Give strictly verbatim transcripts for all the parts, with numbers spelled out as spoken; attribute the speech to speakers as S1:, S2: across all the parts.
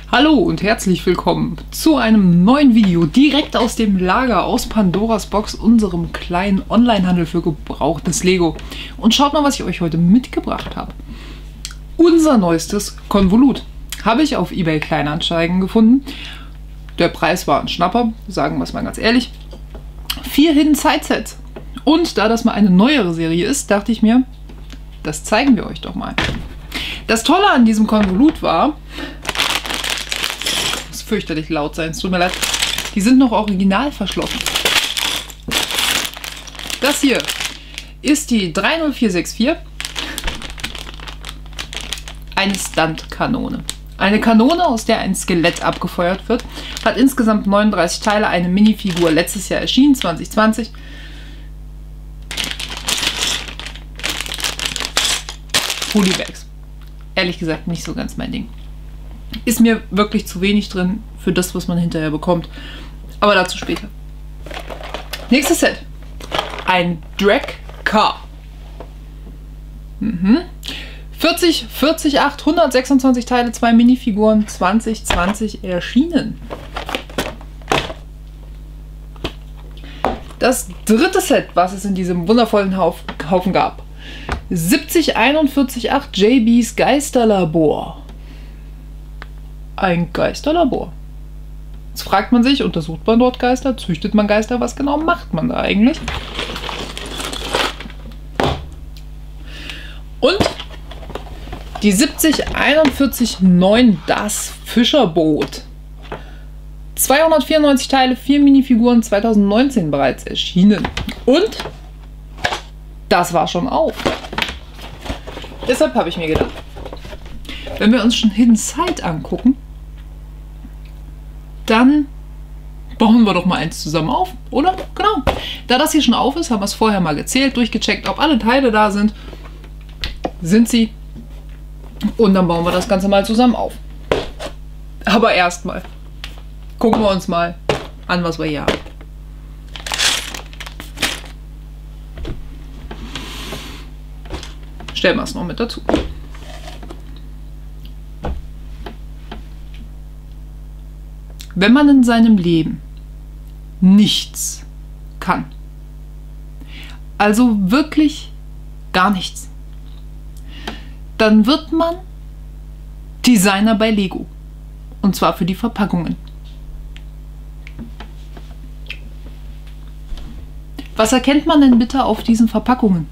S1: Hallo und herzlich willkommen zu einem neuen Video direkt aus dem Lager aus Pandoras Box, unserem kleinen Onlinehandel für gebrauchtes Lego. Und schaut mal, was ich euch heute mitgebracht habe. Unser neuestes Konvolut habe ich auf eBay Kleinanzeigen gefunden. Der Preis war ein Schnapper, sagen wir es mal ganz ehrlich. Vier Hidden Side Sets. Und da das mal eine neuere Serie ist, dachte ich mir, das zeigen wir euch doch mal. Das Tolle an diesem Konvolut war, es muss fürchterlich laut sein, es tut mir leid, die sind noch original verschlossen. Das hier ist die drei null vier sechs vier, eine Stunt-Kanone. Eine Kanone, aus der ein Skelett abgefeuert wird, hat insgesamt neununddreißig Teile, eine Minifigur, letztes Jahr erschienen, zwanzig zwanzig. Polybags. Ehrlich gesagt nicht so ganz mein Ding. Ist mir wirklich zu wenig drin für das, was man hinterher bekommt. Aber dazu später. Nächstes Set. Ein Drag Car. Mhm. vierzig, vierzig, acht, hundertsechsundzwanzig Teile, zwei Minifiguren, zwanzig zwanzig erschienen. Das dritte Set, was es in diesem wundervollen Hauf Haufen gab. siebzig einundvierzig acht J Bs Geisterlabor. Ein Geisterlabor. Jetzt fragt man sich, untersucht man dort Geister? Züchtet man Geister? Was genau macht man da eigentlich? Und die siebzig einundvierzig neun das Fischerboot. zweihundertvierundneunzig Teile, vier Minifiguren, zweitausendneunzehn bereits erschienen. Und das war schon auf. Deshalb habe ich mir gedacht, wenn wir uns schon Hidden Side angucken, dann bauen wir doch mal eins zusammen auf, oder? Genau. Da das hier schon auf ist, haben wir es vorher mal gezählt, durchgecheckt, ob alle Teile da sind. Sind sie. Und dann bauen wir das Ganze mal zusammen auf. Aber erstmal gucken wir uns mal an, was wir hier haben. Stellen wir es noch mit dazu. Wenn man in seinem Leben nichts kann, also wirklich gar nichts, dann wird man Designer bei Lego. Und zwar für die Verpackungen. Was erkennt man denn bitte auf diesen Verpackungen?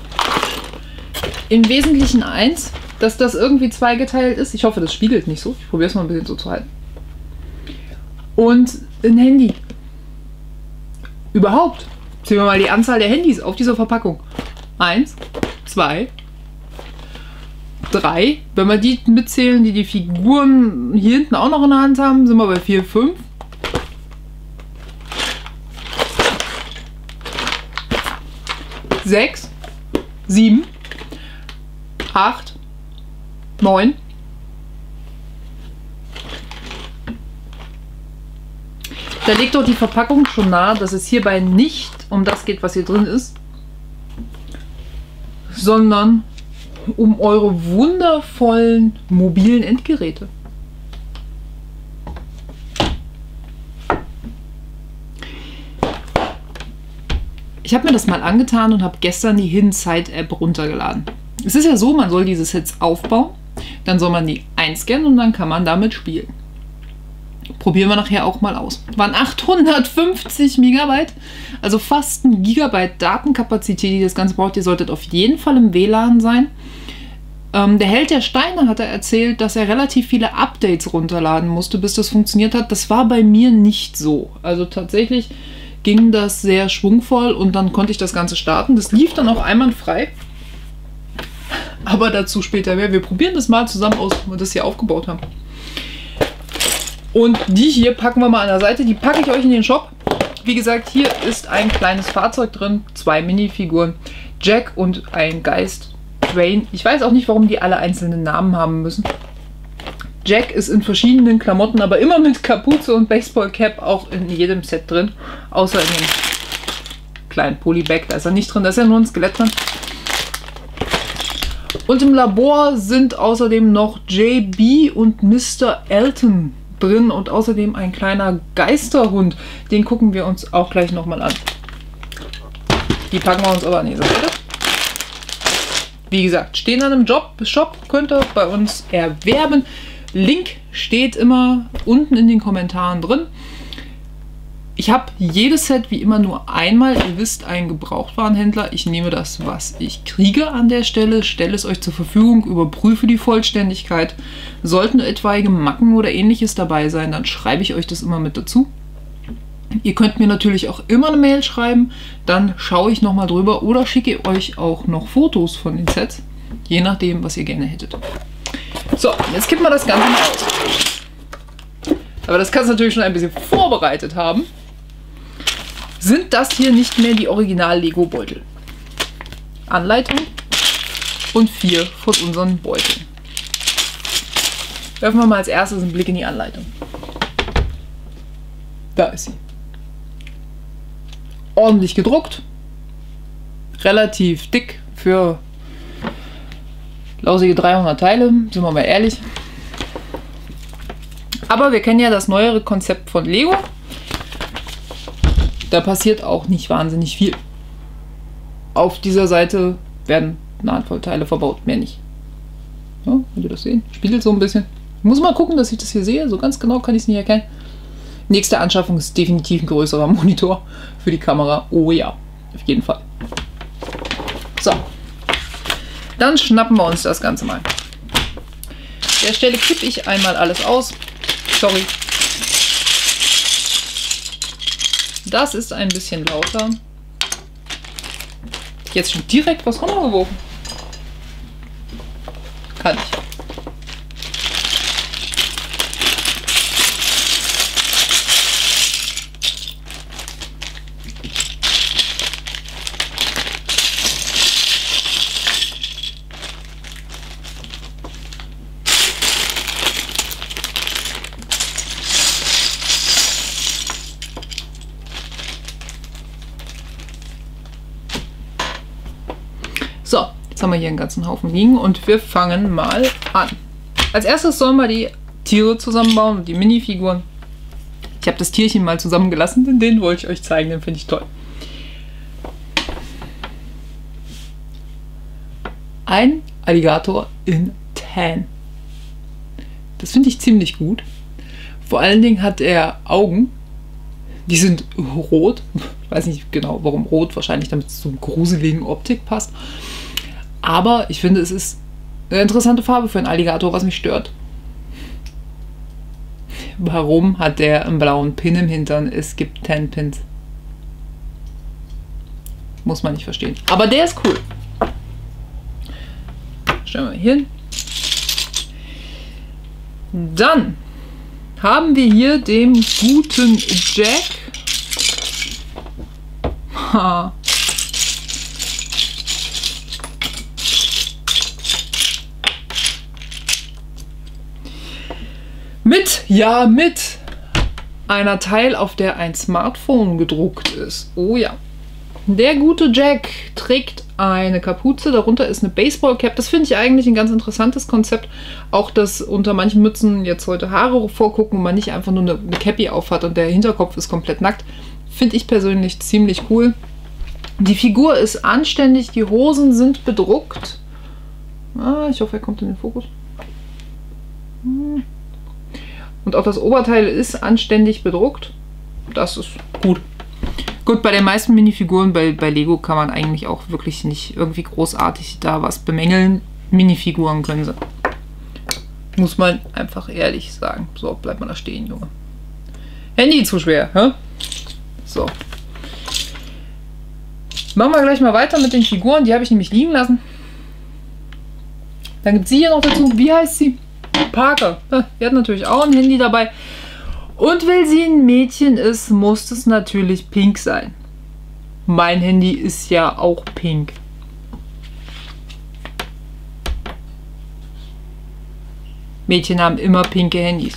S1: Im Wesentlichen eins, dass das irgendwie zweigeteilt ist. Ich hoffe, das spiegelt nicht so. Ich probiere es mal ein bisschen so zu halten. Und ein Handy. Überhaupt. Sehen wir mal die Anzahl der Handys auf dieser Verpackung. Eins, zwei, drei. Wenn wir die mitzählen, die die Figuren hier hinten auch noch in der Hand haben, sind wir bei vier, fünf. Sechs, sieben, acht, neun. Da legt doch die Verpackung schon nahe, dass es hierbei nicht um das geht, was hier drin ist, sondern um eure wundervollen mobilen Endgeräte. Ich habe mir das mal angetan und habe gestern die Hidden Side App runtergeladen. Es ist ja so, man soll diese Sets aufbauen, dann soll man die einscannen und dann kann man damit spielen. Probieren wir nachher auch mal aus. Waren achthundertfünfzig Megabyte, also fast ein Gigabyte Datenkapazität, die das Ganze braucht. Ihr solltet auf jeden Fall im W L A N sein. Ähm, der Held der Steine hat er erzählt, dass er relativ viele Updates runterladen musste, bis das funktioniert hat. Das war bei mir nicht so. Also tatsächlich ging das sehr schwungvoll und dann konnte ich das Ganze starten. Das lief dann auch einwandfrei. Aber dazu später mehr. Wir probieren das mal zusammen aus, wenn wir das hier aufgebaut haben. Und die hier packen wir mal an der Seite. Die packe ich euch in den Shop. Wie gesagt, hier ist ein kleines Fahrzeug drin. Zwei Minifiguren. Jack und ein Geist. Dwayne. Ich weiß auch nicht, warum die alle einzelne Namen haben müssen. Jack ist in verschiedenen Klamotten, aber immer mit Kapuze und Baseballcap auch in jedem Set drin. Außer in dem kleinen Polybag. Da ist er nicht drin. Da ist ja nur ein Skelett drin. Und im Labor sind außerdem noch J B und Mister Elton drin und außerdem ein kleiner Geisterhund. Den gucken wir uns auch gleich nochmal an. Die packen wir uns aber an diese Seite. Wie gesagt, stehen an einem Job, Shop, könnt ihr bei uns erwerben. Link steht immer unten in den Kommentaren drin. Ich habe jedes Set wie immer nur einmal. Ihr wisst, ein Gebrauchtwarenhändler. Ich nehme das, was ich kriege an der Stelle, stelle es euch zur Verfügung, überprüfe die Vollständigkeit. Sollten etwaige Macken oder ähnliches dabei sein, dann schreibe ich euch das immer mit dazu. Ihr könnt mir natürlich auch immer eine Mail schreiben, dann schaue ich nochmal drüber oder schicke euch auch noch Fotos von den Sets, je nachdem, was ihr gerne hättet. So, jetzt kippen wir das Ganze mal aus. Aber das kannst du natürlich schon ein bisschen vorbereitet haben. Sind das hier nicht mehr die Original-Lego-Beutel? Anleitung und vier von unseren Beuteln. Werfen wir mal als erstes einen Blick in die Anleitung. Da ist sie. Ordentlich gedruckt. Relativ dick für lausige dreihundert Teile, sind wir mal ehrlich. Aber wir kennen ja das neuere Konzept von Lego. Da passiert auch nicht wahnsinnig viel. Auf dieser Seite werden eine Handvoll Teile verbaut, mehr nicht. Ja, könnt ihr das sehen? Spiegelt so ein bisschen. Ich muss mal gucken, dass ich das hier sehe. So ganz genau kann ich es nicht erkennen. Nächste Anschaffung ist definitiv ein größerer Monitor für die Kamera. Oh ja, auf jeden Fall. So. Dann schnappen wir uns das Ganze mal. An der Stelle kippe ich einmal alles aus. Sorry. Das ist ein bisschen lauter. Jetzt schon direkt was runtergeworfen. Kann ich. So, jetzt haben wir hier einen ganzen Haufen liegen und wir fangen mal an. Als erstes sollen wir die Tiere zusammenbauen und die Minifiguren. Ich habe das Tierchen mal zusammengelassen, denn den wollte ich euch zeigen, den finde ich toll. Ein Alligator in Tan. Das finde ich ziemlich gut. Vor allen Dingen hat er Augen. Die sind rot. Ich weiß nicht genau, warum rot. Wahrscheinlich, damit es zur gruseligen Optik passt. Aber ich finde, es ist eine interessante Farbe für einen Alligator, was mich stört. Warum hat der einen blauen Pin im Hintern? Es gibt Tan Pins. Muss man nicht verstehen. Aber der ist cool. Stellen wir hier hin. Dann haben wir hier den guten Jack. Ha. Mit, ja, mit einer Teil, auf der ein Smartphone gedruckt ist. Oh ja. Der gute Jack trägt eine Kapuze, darunter ist eine Baseballcap. Das finde ich eigentlich ein ganz interessantes Konzept. Auch, dass unter manchen Mützen jetzt heute Haare vorgucken und man nicht einfach nur eine, eine Cappy aufhat und der Hinterkopf ist komplett nackt. Finde ich persönlich ziemlich cool. Die Figur ist anständig, die Hosen sind bedruckt. Ah, ich hoffe, er kommt in den Fokus. Hm. Und auch das Oberteil ist anständig bedruckt. Das ist gut. Gut, bei den meisten Minifiguren bei, bei Lego kann man eigentlich auch wirklich nicht irgendwie großartig da was bemängeln. Minifiguren können sie. Muss man einfach ehrlich sagen. So, bleibt mal da stehen, Junge. Handy zu schwer, hä? So. Machen wir gleich mal weiter mit den Figuren. Die habe ich nämlich liegen lassen. Dann gibt es sie hier noch dazu. Wie heißt sie? Parker. Die hat natürlich auch ein Handy dabei. Und weil sie ein Mädchen ist, muss es natürlich pink sein. Mein Handy ist ja auch pink. Mädchen haben immer pinke Handys.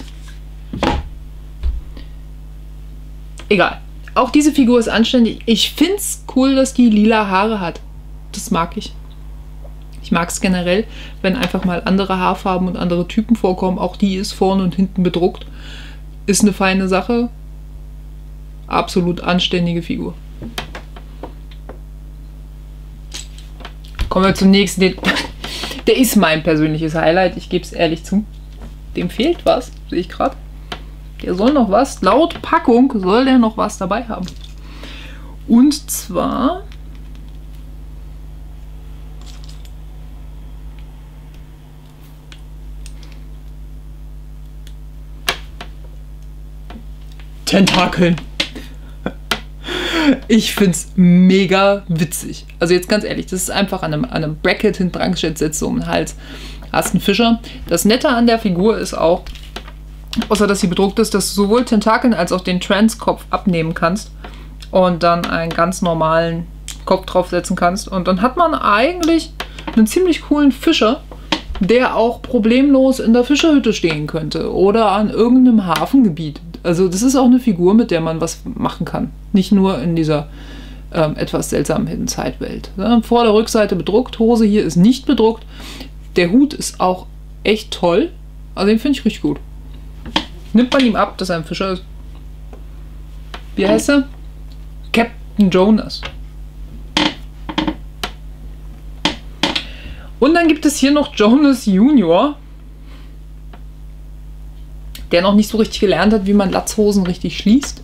S1: Egal. Auch diese Figur ist anständig. Ich finde es cool, dass die lila Haare hat. Das mag ich. Ich mag es generell, wenn einfach mal andere Haarfarben und andere Typen vorkommen. Auch die ist vorne und hinten bedruckt. Ist eine feine Sache. Absolut anständige Figur. Kommen wir zum nächsten. Den, der ist mein persönliches Highlight. Ich gebe es ehrlich zu. Dem fehlt was, sehe ich gerade. Der soll noch was. Laut Packung soll der noch was dabei haben. Und zwar... Tentakeln. Ich finde es mega witzig. Also jetzt ganz ehrlich, das ist einfach an einem, an einem Bracket hinten dran gestellt, setzt so um den Hals. Hast einen Fischer. Das Nette an der Figur ist auch, außer dass sie bedruckt ist, dass du sowohl Tentakeln als auch den Trans-Kopf abnehmen kannst und dann einen ganz normalen Kopf draufsetzen kannst. Und dann hat man eigentlich einen ziemlich coolen Fischer, der auch problemlos in der Fischerhütte stehen könnte oder an irgendeinem Hafengebiet. Also das ist auch eine Figur, mit der man was machen kann. Nicht nur in dieser ähm, etwas seltsamen Hidden Side-Welt. Ja, vor der Rückseite bedruckt, Hose hier ist nicht bedruckt. Der Hut ist auch echt toll. Also den finde ich richtig gut. Nimmt man ihm ab, dass er ein Fischer ist. Wie heißt er? Captain Jonas. Und dann gibt es hier noch Jonas Junior, der noch nicht so richtig gelernt hat, wie man Latzhosen richtig schließt.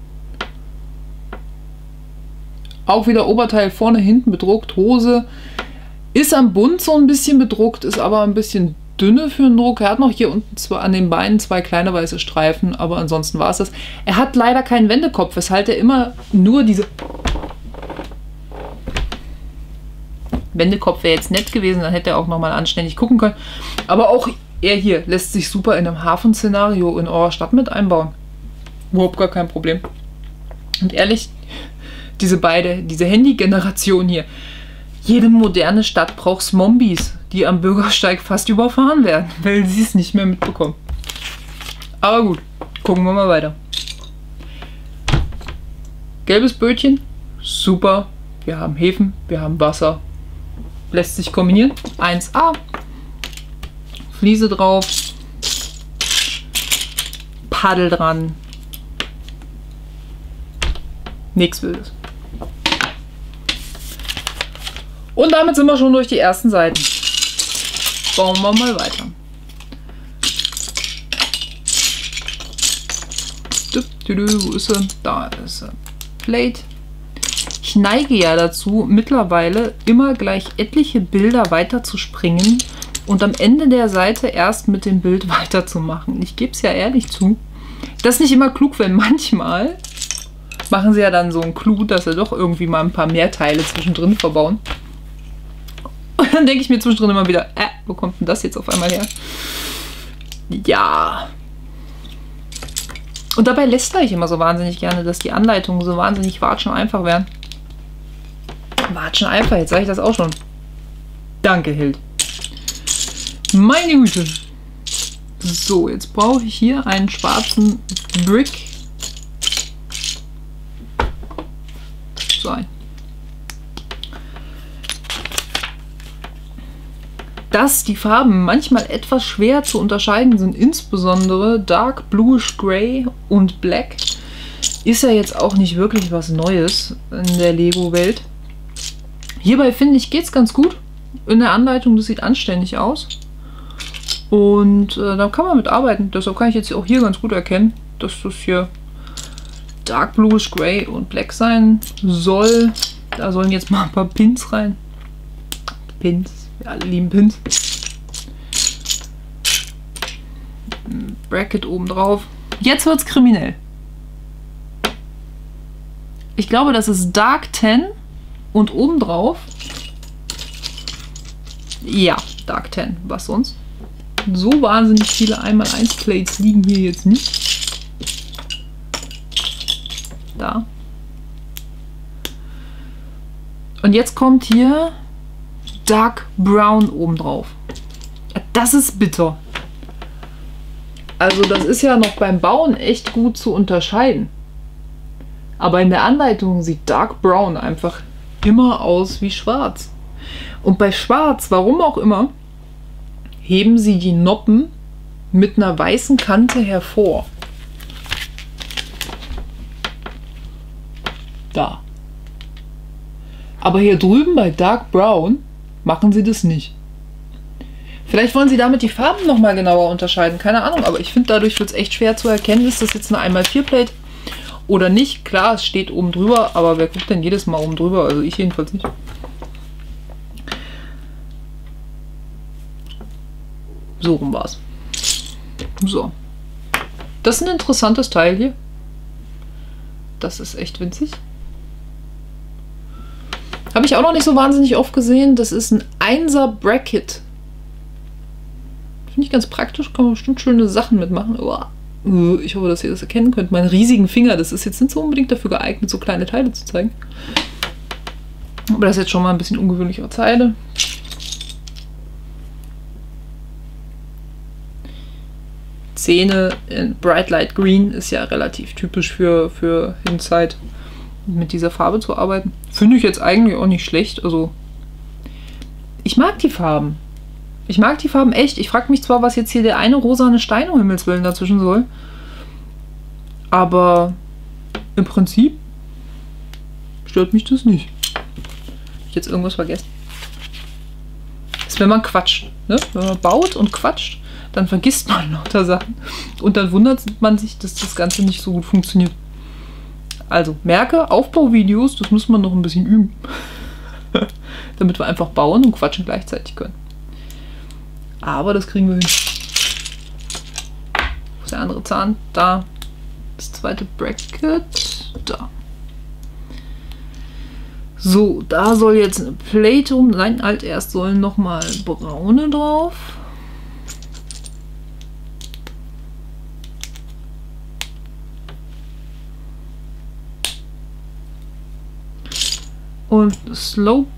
S1: Auch wieder Oberteil vorne, hinten bedruckt. Hose ist am Bund so ein bisschen bedruckt, ist aber ein bisschen dünne für einen Druck. Er hat noch hier unten zwar an den Beinen zwei kleine weiße Streifen, aber ansonsten war es das. Er hat leider keinen Wendekopf, weshalb er immer nur diese... Wendekopf wäre jetzt nett gewesen, dann hätte er auch nochmal anständig gucken können. Aber auch er hier lässt sich super in einem Hafenszenario in eurer Stadt mit einbauen. Überhaupt gar kein Problem. Und ehrlich, diese beide, diese Handy-Generation hier, jede moderne Stadt braucht Zombies, die am Bürgersteig fast überfahren werden, weil sie es nicht mehr mitbekommen. Aber gut, gucken wir mal weiter. Gelbes Bötchen, super. Wir haben Häfen, wir haben Wasser. Lässt sich kombinieren. eins a. Fliese drauf. Paddel dran. Nichts Wildes. Und damit sind wir schon durch die ersten Seiten. Bauen wir mal weiter. Wo ist er? Da ist er. Plate. Ich neige ja dazu, mittlerweile immer gleich etliche Bilder weiter zu springen und am Ende der Seite erst mit dem Bild weiterzumachen. Ich gebe es ja ehrlich zu. Das ist nicht immer klug, weil manchmal machen sie ja dann so einen Clou, dass sie doch irgendwie mal ein paar mehr Teile zwischendrin verbauen. Und dann denke ich mir zwischendrin immer wieder, äh, wo kommt denn das jetzt auf einmal her? Ja. Und dabei lästere ich immer so wahnsinnig gerne, dass die Anleitungen so wahnsinnig watschen einfach werden. Watschen einfach, jetzt sage ich das auch schon. Danke, Hild. Meine Güte. So, jetzt brauche ich hier einen schwarzen Brick. So ein. Dass die Farben manchmal etwas schwer zu unterscheiden sind, insbesondere Dark Bluish Grey und Black, ist ja jetzt auch nicht wirklich was Neues in der Lego-Welt. Hierbei finde ich, geht es ganz gut. In der Anleitung, das sieht anständig aus. Und äh, da kann man mit arbeiten. Deshalb kann ich jetzt auch hier ganz gut erkennen, dass das hier Dark Bluish Grey und Black sein soll. Da sollen jetzt mal ein paar Pins rein. Pins. Wir alle lieben Pins. Ein Bracket oben drauf. Jetzt wird's kriminell. Ich glaube, das ist Dark zehn und oben drauf. Ja, Dark zehn. Was sonst? So wahnsinnig viele einmal eins Plates liegen hier jetzt nicht. Da. Und jetzt kommt hier Dark Brown oben drauf. Das ist bitter. Also das ist ja noch beim Bauen echt gut zu unterscheiden. Aber in der Anleitung sieht Dark Brown einfach immer aus wie schwarz. Und bei Schwarz, warum auch immer, heben sie die Noppen mit einer weißen Kante hervor. Da. Aber hier drüben bei Dark Brown machen sie das nicht. Vielleicht wollen sie damit die Farben nochmal genauer unterscheiden. Keine Ahnung, aber ich finde, dadurch wird es echt schwer zu erkennen, ist das jetzt eine eins mal vier Plate oder nicht. Klar, es steht oben drüber, aber wer guckt denn jedes Mal oben drüber? Also ich jedenfalls nicht. So rum war's. So. Das ist ein interessantes Teil hier. Das ist echt winzig. Habe ich auch noch nicht so wahnsinnig oft gesehen. Das ist ein Einser Bracket. Finde ich ganz praktisch. Kann man bestimmt schöne Sachen mitmachen. Oh, ich hoffe, dass ihr das erkennen könnt. Meinen riesigen Finger. Das ist jetzt nicht so unbedingt dafür geeignet, so kleine Teile zu zeigen. Aber das ist jetzt schon mal ein bisschen ungewöhnlichere Teile. Zähne in Bright Light Green ist ja relativ typisch für, für Inside, mit dieser Farbe zu arbeiten. Finde ich jetzt eigentlich auch nicht schlecht. Also, ich mag die Farben. Ich mag die Farben echt. Ich frage mich zwar, was jetzt hier der eine rosane Stein um Himmels Willen dazwischen soll. Aber im Prinzip stört mich das nicht. Hab ich jetzt irgendwas vergessen? Das ist, wenn man quatscht. Ne? Wenn man baut und quatscht, dann vergisst man lauter Sachen. Und dann wundert man sich, dass das Ganze nicht so gut funktioniert. Also, merke, Aufbauvideos, das muss man noch ein bisschen üben. Damit wir einfach bauen und quatschen gleichzeitig können. Aber das kriegen wir hin. Wo ist der andere Zahn? Da. Das zweite Bracket. Da. So, da soll jetzt eine Plate rum. Nein, halt erst sollen nochmal braune drauf. Und Slope.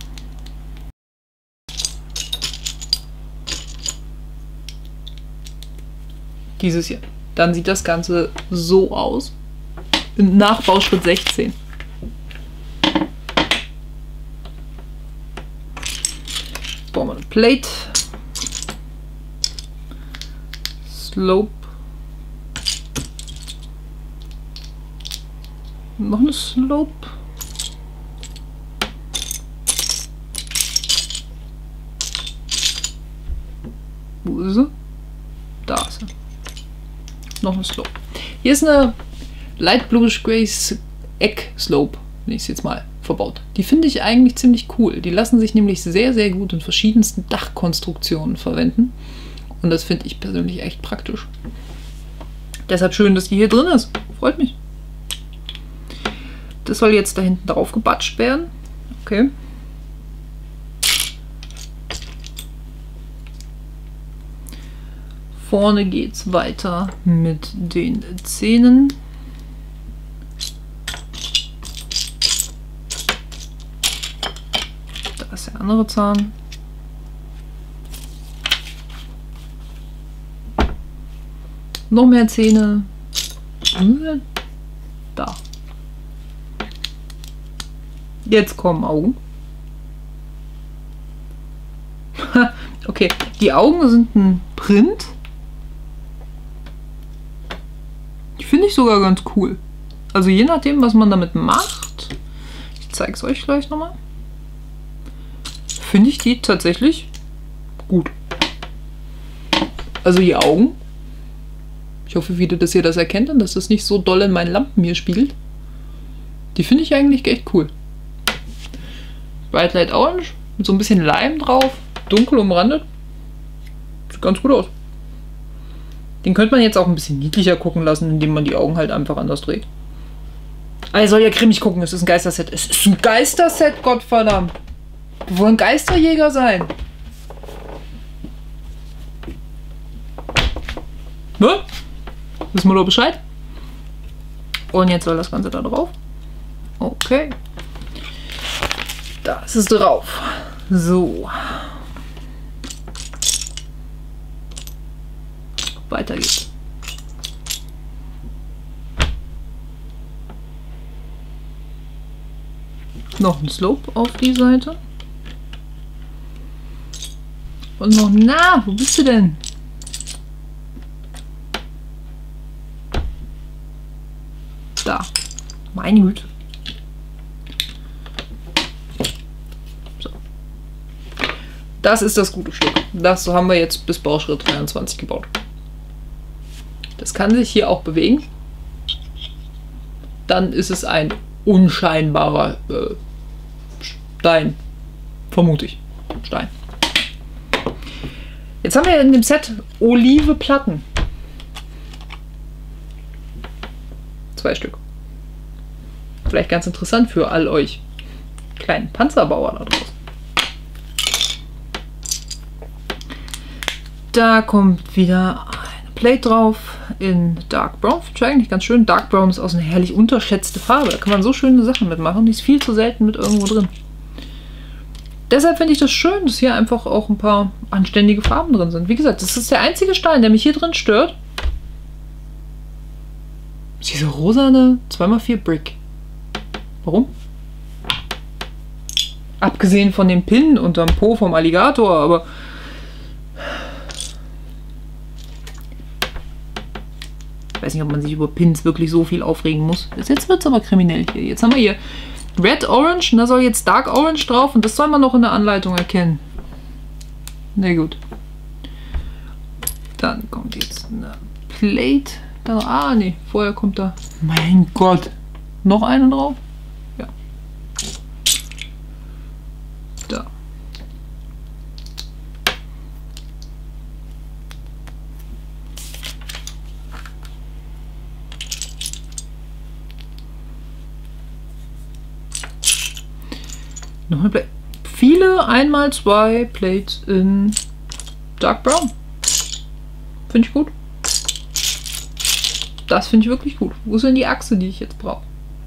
S1: Dieses hier. Dann sieht das Ganze so aus. Im Nachbauschritt sechzehn. Bauen wir eine Plate. Slope. Noch eine Slope. Wo ist sie? Da ist sie. Noch eine Slope. Hier ist eine Light Bluish Grey Egg Slope, wenn ich es jetzt mal verbaut. Die finde ich eigentlich ziemlich cool. Die lassen sich nämlich sehr, sehr gut in verschiedensten Dachkonstruktionen verwenden. Und das finde ich persönlich echt praktisch. Deshalb schön, dass die hier drin ist. Freut mich. Das soll jetzt da hinten drauf gebatscht werden. Okay. Vorne geht es weiter mit den Zähnen. Da ist der andere Zahn. Noch mehr Zähne. Da. Jetzt kommen Augen. Okay, die Augen sind ein Print. Die finde ich sogar ganz cool. Also je nachdem, was man damit macht, ich zeige es euch gleich nochmal, finde ich die tatsächlich gut. Also die Augen. Ich hoffe wieder, dass ihr das erkennt und dass das nicht so doll in meinen Lampen hier spiegelt. Die finde ich eigentlich echt cool. Bright Light Orange mit so ein bisschen Leim drauf, dunkel umrandet. Sieht ganz gut aus. Den könnte man jetzt auch ein bisschen niedlicher gucken lassen, indem man die Augen halt einfach anders dreht. Aber er soll ja grimmig gucken, es ist ein Geisterset. Es ist ein Geisterset, Gottverdammt. Wir wollen Geisterjäger sein. Ne? Wissen wir doch Bescheid. Und jetzt soll das Ganze da drauf. Okay. Da ist es drauf. So. Weiter geht's. Noch ein Slope auf die Seite. Und noch, na, wo bist du denn? Da. Meine Güte. So. Das ist das gute Stück. Das haben wir jetzt bis Bauschritt dreiundzwanzig gebaut. Das kann sich hier auch bewegen. Dann ist es ein unscheinbarer äh, Stein. Vermute ich. Stein. Jetzt haben wir in dem Set Olive Platten. Zwei Stück. Vielleicht ganz interessant für all euch kleinen Panzerbauer da draußen. Da kommt wieder eine Plate drauf in Dark Brown. Finde ich eigentlich ganz schön. Dark Brown ist auch eine herrlich unterschätzte Farbe. Da kann man so schöne Sachen mitmachen. Die ist viel zu selten mit irgendwo drin. Deshalb finde ich das schön, dass hier einfach auch ein paar anständige Farben drin sind. Wie gesagt, das ist der einzige Stein, der mich hier drin stört. Diese rosane zwei mal vier Brick. Warum? Abgesehen von dem Pin unterm Po vom Alligator, aber... Ich weiß nicht, ob man sich über Pins wirklich so viel aufregen muss. Jetzt wird es aber kriminell hier. Jetzt haben wir hier Red Orange und da soll jetzt Dark Orange drauf und das soll man noch in der Anleitung erkennen. Na gut. Dann kommt jetzt eine Plate. Da, ah, nee, vorher kommt da... Mein Gott. Noch eine drauf? Ja. Da. Noch eine Plate. Viele einmal zwei Plates in Dark Brown. Finde ich gut. Das finde ich wirklich gut. Wo ist denn die Achse, die ich jetzt brauche?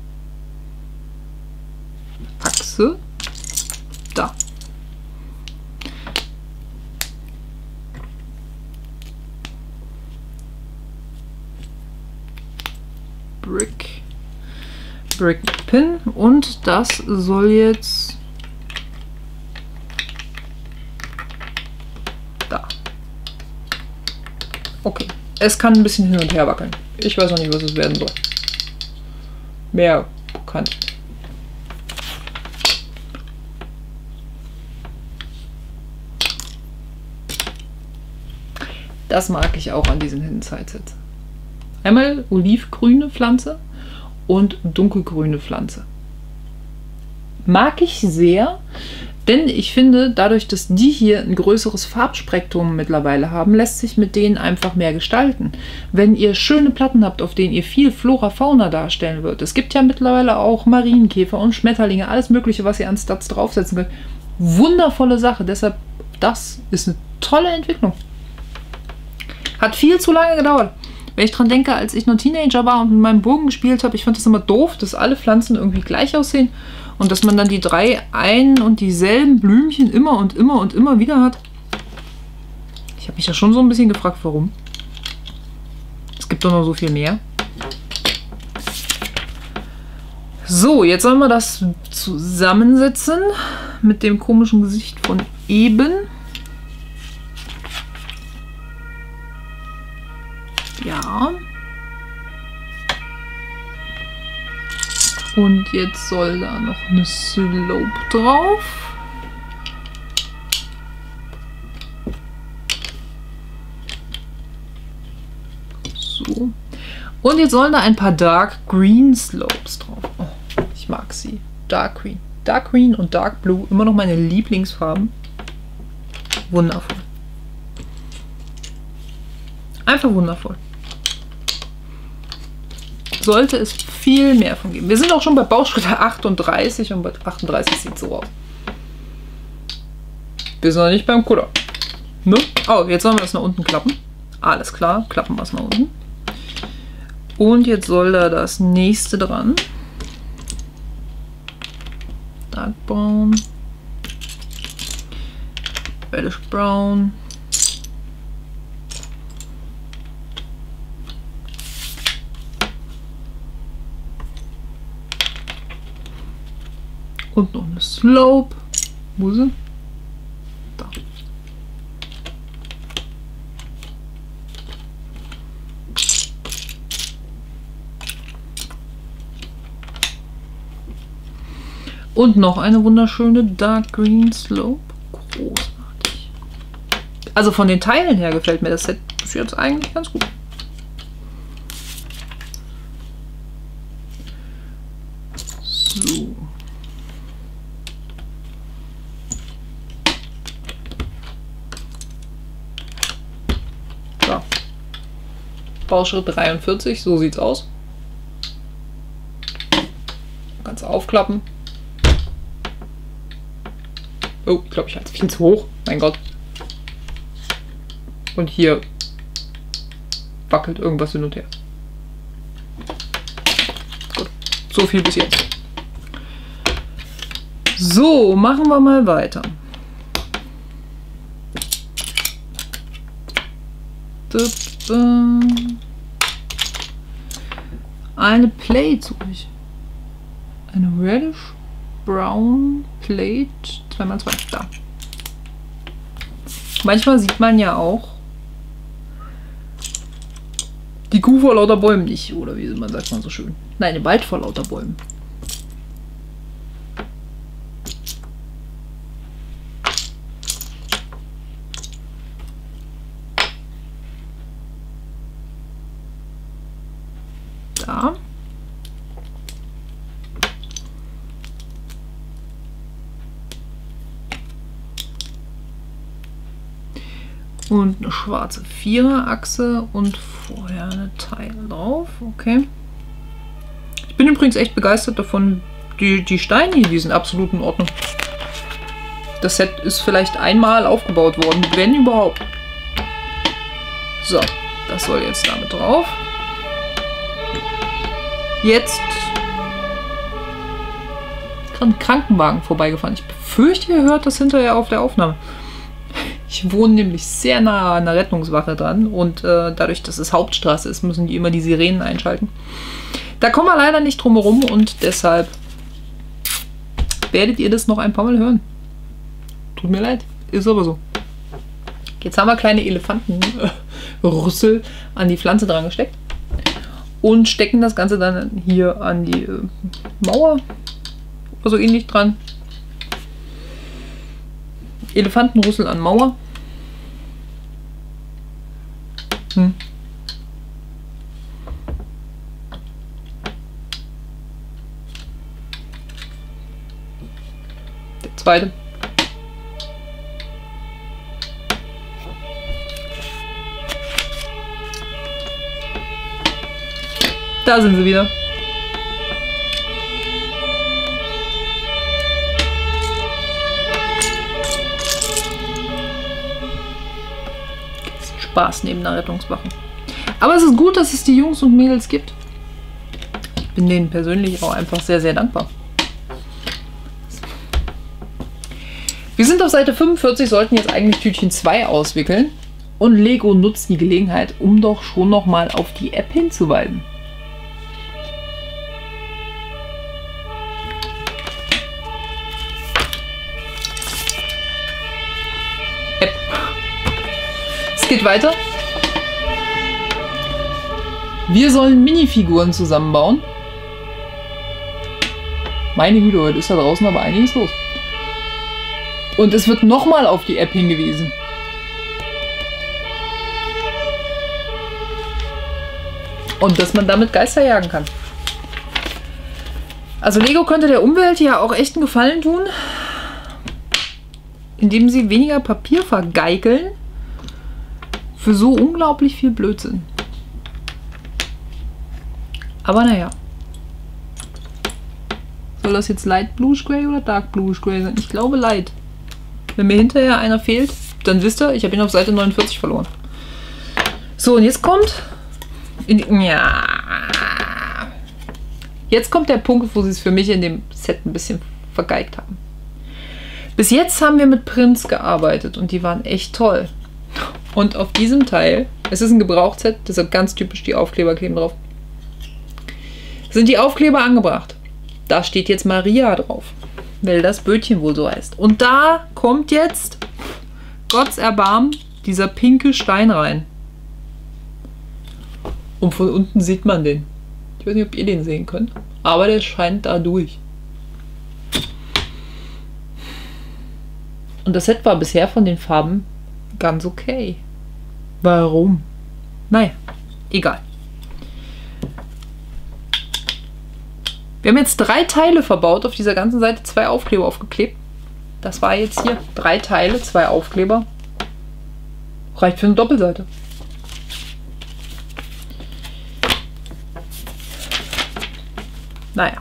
S1: Achse. Da. Brick. Brick Pin. Und das soll jetzt... Da. Okay. Es kann ein bisschen hin und her wackeln. Ich weiß noch nicht, was es werden soll. Mehr kann ich nicht. Das mag ich auch an diesen Hidden Side Sets. Einmal olivgrüne Pflanze und dunkelgrüne Pflanze. Mag ich sehr, denn ich finde, dadurch, dass die hier ein größeres Farbspektrum mittlerweile haben, lässt sich mit denen einfach mehr gestalten. Wenn ihr schöne Platten habt, auf denen ihr viel Flora, Fauna darstellen würdet. Es gibt ja mittlerweile auch Marienkäfer und Schmetterlinge, alles mögliche, was ihr an Stats draufsetzen könnt. Wundervolle Sache, deshalb, das ist eine tolle Entwicklung. Hat viel zu lange gedauert. Wenn ich dran denke, als ich noch Teenager war und mit meinem Bogen gespielt habe, ich fand das immer doof, dass alle Pflanzen irgendwie gleich aussehen und dass man dann die drei ein und dieselben Blümchen immer und immer und immer wieder hat. Ich habe mich da schon so ein bisschen gefragt, warum. Es gibt doch noch so viel mehr. So, jetzt sollen wir das zusammensetzen mit dem komischen Gesicht von eben. Ja. Und jetzt soll da noch eine Slope drauf. So. Und jetzt sollen da ein paar Dark Green Slopes drauf. Oh, ich mag sie. Dark Green. Dark Green und Dark Blue. Immer noch meine Lieblingsfarben. Wundervoll. Einfach wundervoll. Sollte es viel mehr von geben. Wir sind auch schon bei Bauschritt achtunddreißig und bei achtunddreißig sieht es so aus. Wir sind noch nicht beim Kutter. Ne? Oh, jetzt sollen wir das nach unten klappen. Alles klar, klappen wir es nach unten. Und jetzt soll da das nächste dran. Dark Brown. Reddish Brown. Und noch eine Slope. Wo ist sie? Da. Und noch eine wunderschöne Dark Green Slope. Großartig. Also von den Teilen her gefällt mir das Set bis jetzt eigentlich ganz gut. So. So. Bauschritt dreiundvierzig, so sieht's aus. Ganz aufklappen. Oh, ich glaube, ich halte es viel zu hoch. Mein Gott. Und hier wackelt irgendwas hin und her. Gut. So viel bis jetzt. So, machen wir mal weiter. Eine Plate suche ich. Eine Reddish Brown Plate zwei mal zwei. Da. Manchmal sieht man ja auch die Kuh vor lauter Bäumen nicht. Oder wie man sagt man so schön. Nein, den Wald vor lauter Bäumen. Da. Und eine schwarze Viererachse und vorher eine Teil drauf. Okay. Ich bin übrigens echt begeistert davon. Die, die Steine hier, die sind absolut in Ordnung. Das Set ist vielleicht einmal aufgebaut worden, wenn überhaupt. So, das soll jetzt damit drauf. Jetzt ist ein Krankenwagen vorbeigefahren. Ich befürchte, ihr hört das hinterher auf der Aufnahme. Ich wohne nämlich sehr nah an der Rettungswache dran und äh, dadurch, dass es Hauptstraße ist, müssen die immer die Sirenen einschalten. Da kommen wir leider nicht drum herum und deshalb werdet ihr das noch ein paar Mal hören. Tut mir leid, ist aber so. Jetzt haben wir kleine Elefantenrüssel an die Pflanze dran gesteckt und stecken das Ganze dann hier an die äh, Mauer oder so ähnlich dran. Elefantenrüssel an Mauer. Hm. Der zweite. Da sind sie wieder. Spaß neben der Rettungswache. Aber es ist gut, dass es die Jungs und Mädels gibt. Ich bin denen persönlich auch einfach sehr, sehr dankbar. Wir sind auf Seite fünfundvierzig, sollten jetzt eigentlich Tütchen zwei auswickeln. Und Lego nutzt die Gelegenheit, um doch schon nochmal auf die App hinzuweisen. App. Es geht weiter. Wir sollen Minifiguren zusammenbauen. Meine Güte, heute ist da draußen aber einiges los. Und es wird nochmal auf die App hingewiesen. Und dass man damit Geister jagen kann. Also Lego könnte der Umwelt ja auch echt einen Gefallen tun, indem sie weniger Papier vergeigeln für so unglaublich viel Blödsinn. Aber naja. Soll das jetzt Light Bluish Gray oder Dark Bluish Gray sein? Ich glaube Light. Wenn mir hinterher einer fehlt, dann wisst ihr, ich habe ihn auf Seite neunundvierzig verloren. So, und jetzt kommt... In die, ja. Jetzt kommt der Punkt, wo sie es für mich in dem Set ein bisschen vergeigt haben. Bis jetzt haben wir mit Prints gearbeitet und die waren echt toll. Und auf diesem Teil, es ist ein Gebrauchtset, deshalb ganz typisch die Aufkleber kleben drauf, sind die Aufkleber angebracht. Da steht jetzt Maria drauf, weil das Bötchen wohl so heißt. Und da kommt jetzt, Gottes Erbarmen, dieser pinke Stein rein. Und von unten sieht man den. Ich weiß nicht, ob ihr den sehen könnt, aber der scheint da durch. Und das Set war bisher von den Farben ganz okay. Warum? Naja, egal. Wir haben jetzt drei Teile verbaut, auf dieser ganzen Seite zwei Aufkleber aufgeklebt. Das war jetzt hier drei Teile, zwei Aufkleber. Reicht für eine Doppelseite. Naja.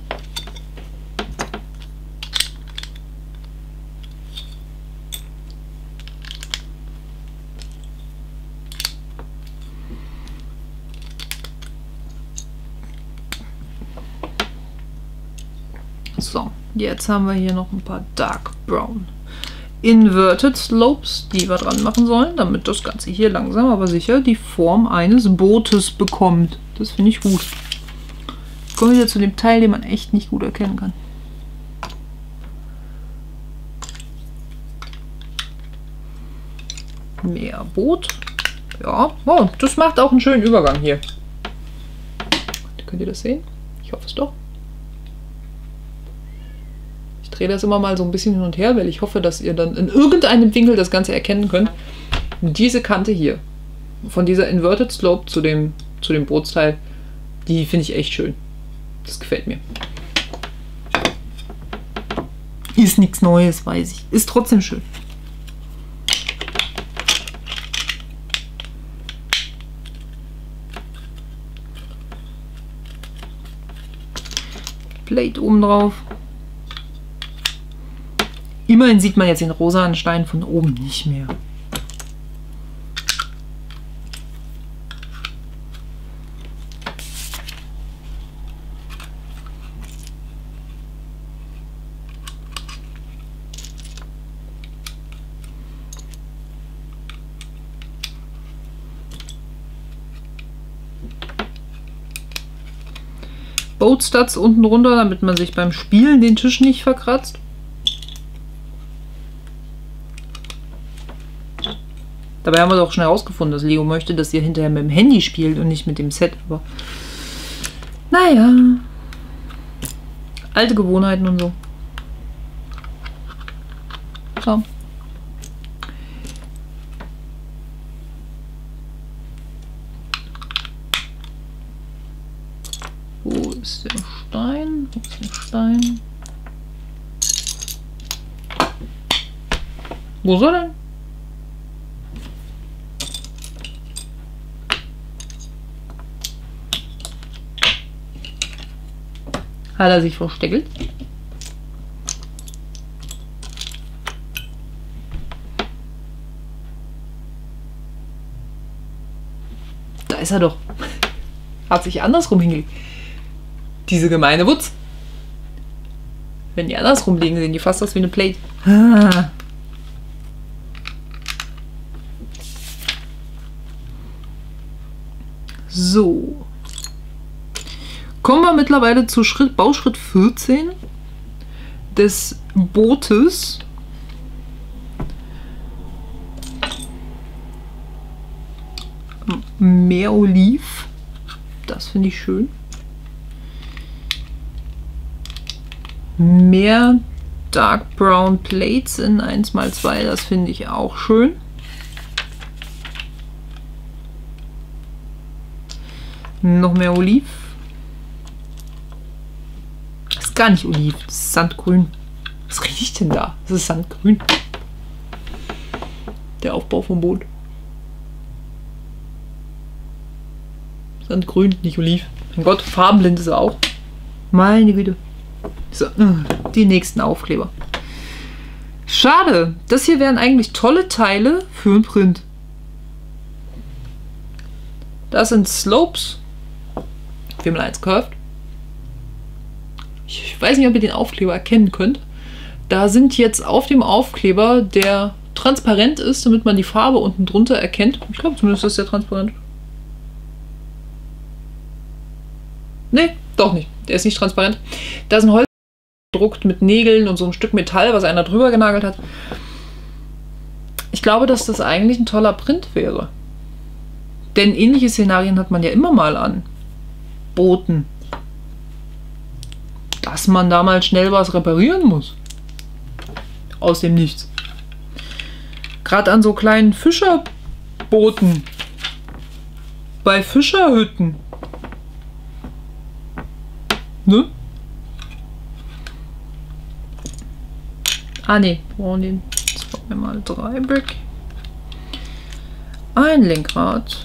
S1: So, jetzt haben wir hier noch ein paar Dark Brown Inverted Slopes, die wir dran machen sollen, damit das Ganze hier langsam aber sicher die Form eines Bootes bekommt. Das finde ich gut. Jetzt kommen wir wieder zu dem Teil, den man echt nicht gut erkennen kann. Mehr Boot. Ja, oh, das macht auch einen schönen Übergang hier. Könnt ihr das sehen? Ich hoffe es doch. Ich drehe das immer mal so ein bisschen hin und her, weil ich hoffe, dass ihr dann in irgendeinem Winkel das Ganze erkennen könnt. Diese Kante hier, von dieser Inverted Slope zu dem, zu dem Bootsteil, die finde ich echt schön. Das gefällt mir. Ist nichts Neues, weiß ich. Ist trotzdem schön. Plate oben drauf. Immerhin sieht man jetzt den rosanen Stein von oben nicht mehr. Boat Studs unten runter, damit man sich beim Spielen den Tisch nicht verkratzt. Dabei haben wir doch schnell herausgefunden, dass Lego möchte, dass ihr hinterher mit dem Handy spielt und nicht mit dem Set. Aber naja, alte Gewohnheiten und so. So. Wo ist der Stein? Wo ist der Stein? Wo soll er denn? Hat er sich versteckt? Da ist er doch. Hat sich andersrum hingelegt. Diese gemeine Wutz. Wenn die andersrum liegen, sehen die fast aus wie eine Plate. Ah. So. Kommen wir mittlerweile zu Schritt, Bauschritt vierzehn des Bootes. Mehr Oliv. Das finde ich schön. Mehr Dark Brown Plates in eins mal zwei. Das finde ich auch schön. Noch mehr Oliv. Das ist gar nicht Oliv, das ist Sandgrün. Was riecht denn da? Das ist Sandgrün. Der Aufbau vom Boot. Sandgrün, nicht Oliv. Mein Gott, farbenblind ist er auch. Meine Güte. So, die nächsten Aufkleber. Schade. Das hier wären eigentlich tolle Teile für einen Print. Das sind Slopes. vier mal eins Curved. Ich weiß nicht, ob ihr den Aufkleber erkennen könnt. Da sind jetzt auf dem Aufkleber, der transparent ist, damit man die Farbe unten drunter erkennt. Ich glaube zumindest ist der transparent. Nee, doch nicht. Der ist nicht transparent. Da ist ein Holz gedruckt mit Nägeln und so ein Stück Metall, was einer drüber genagelt hat. Ich glaube, dass das eigentlich ein toller Print wäre. Denn ähnliche Szenarien hat man ja immer mal an Booten. Dass man da mal schnell was reparieren muss. Aus dem Nichts. Gerade an so kleinen Fischerbooten. Bei Fischerhütten. Ne? Ah ne, wir brauchen den zwei mal drei Brick. Ein Lenkrad.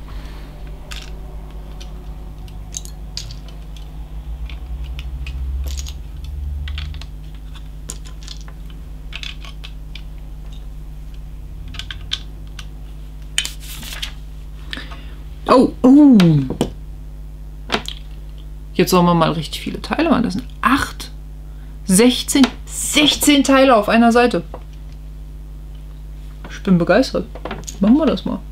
S1: Oh, oh. Jetzt sollen wir mal richtig viele Teile machen. Das sind acht, sechzehn, sechzehn Teile auf einer Seite. Ich bin begeistert. Machen wir das mal.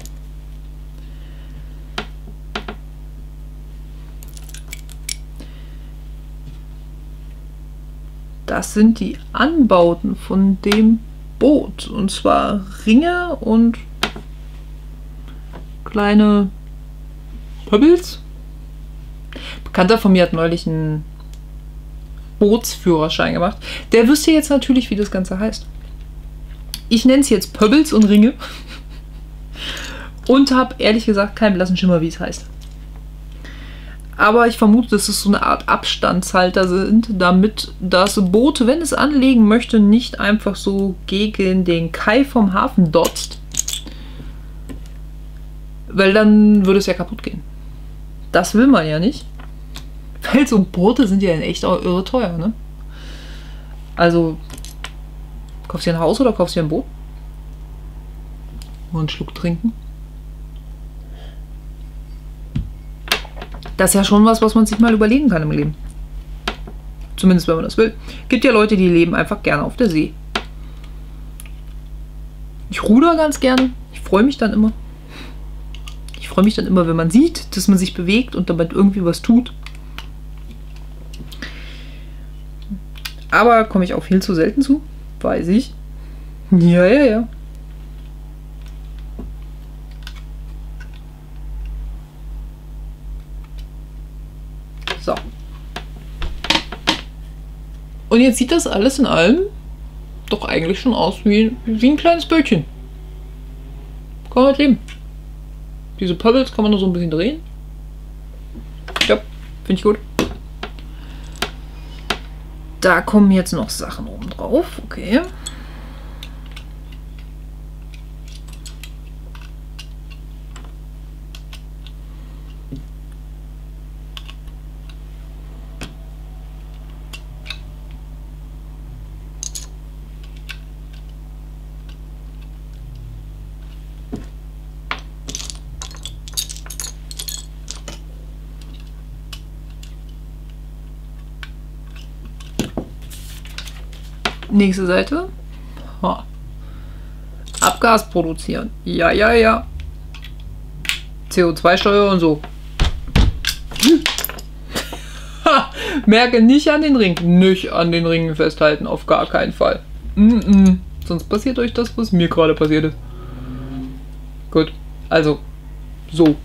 S1: Das sind die Anbauten von dem Boot. Und zwar Ringe und kleine Pebbles. Bekannter von mir hat neulich einen Bootsführerschein gemacht. Der wüsste jetzt natürlich, wie das Ganze heißt. Ich nenne es jetzt Pebbles und Ringe. Und habe ehrlich gesagt keinen blassen Schimmer, wie es heißt. Aber ich vermute, dass es so eine Art Abstandshalter sind, damit das Boot, wenn es anlegen möchte, nicht einfach so gegen den Kai vom Hafen dotzt. Weil dann würde es ja kaputt gehen. Das will man ja nicht. Weil so Boote sind ja in echt auch irre teuer, ne? Also, kaufst du dir ein Haus oder kaufst du dir ein Boot? Mal einen Schluck trinken. Das ist ja schon was, was man sich mal überlegen kann im Leben. Zumindest, wenn man das will. Gibt ja Leute, die leben einfach gerne auf der See. Ich ruder ganz gerne. Ich freue mich dann immer. Ich freue mich dann immer, wenn man sieht, dass man sich bewegt und damit irgendwie was tut. Aber komme ich auch viel zu selten zu. Weiß ich. Ja, ja, ja. So. Und jetzt sieht das alles in allem doch eigentlich schon aus wie, wie ein kleines Bötchen. Kann man mit leben. Diese Pebbles kann man nur so ein bisschen drehen. Ja, finde ich gut. Da kommen jetzt noch Sachen oben drauf. Okay. Nächste Seite. Ha. Abgas produzieren. Ja, ja, ja. C O zwei Steuer und so. Hm. Ha. Merke nicht an den Ring. Nicht an den Ringen festhalten. Auf gar keinen Fall. Mm -mm. Sonst passiert euch das, was mir gerade passiert ist. Gut. Also. So.